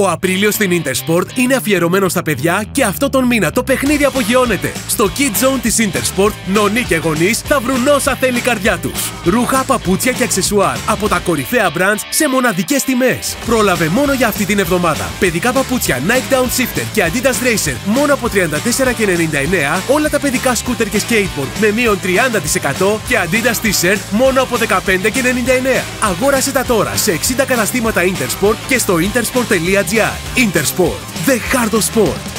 Ο Απρίλιος στην Intersport είναι αφιερωμένος στα παιδιά και αυτό τον μήνα το παιχνίδι απογειώνεται. Στο Kid Zone της Intersport, νονοί και γονείς θα βρουν όσα θέλει η καρδιά τους. Ρούχα, παπούτσια και αξεσουάρ από τα κορυφαία brands σε μοναδικές τιμές. Πρόλαβε μόνο για αυτή την εβδομάδα. Παιδικά παπούτσια Nike Down Shifter και Adidas Racer μόνο από 34,99. Όλα τα παιδικά σκούτερ και skateboard με μείον 30% και Adidas T-shirt μόνο από 15,99. Αγόρασε τα τώρα σε 60 καταστήματα Intersport και στο intersport.gr. Intersport, the heart of sport.